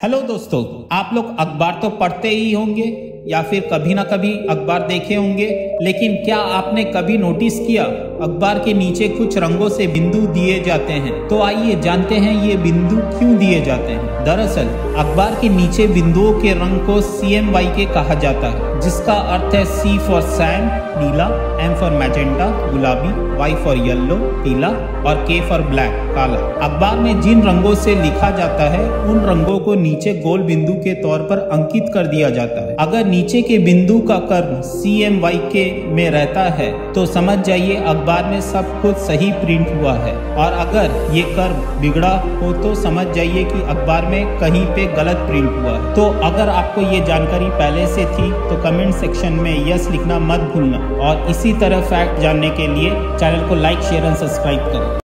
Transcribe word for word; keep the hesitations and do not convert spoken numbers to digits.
Hello दोस्तों, आप लोग अखबार तो पढ़ते ही होंगे या फिर कभी ना कभी अखबार देखे होंगे, लेकिन क्या आपने कभी नोटिस किया अखबार के नीचे कुछ रंगों से बिंदु दिए जाते हैं। तो आइए जानते हैं ये बिंदु क्यों दिए जाते हैं। दरअसल अखबार के नीचे बिंदुओं के रंग को सी एम वाई के कहा जाता है, जिसका अर्थ है सी फॉर सैंड नीला, एम फॉर मैजेंटा गुलाबी, वाई फॉर येलो पीला और के फॉर ब्लैक काला। अखबार में जिन रंगों से लिखा जाता है उन रंगों को नीचे गोल बिंदु के तौर पर अंकित कर दिया जाता है। अगर नीचे के बिंदु का कर्व सी एम वाई के में रहता है तो समझ जाइए अखबार में सब कुछ सही प्रिंट हुआ है, और अगर ये कर्व बिगड़ा हो तो समझ जाइए कि अखबार में कहीं पे गलत प्रिंट हुआ है। तो अगर आपको ये जानकारी पहले से थी तो कमेंट सेक्शन में यस लिखना मत भूलना, और इसी तरह फैक्ट जानने के लिए चैनल को लाइक शेयर एंड सब्सक्राइब करें।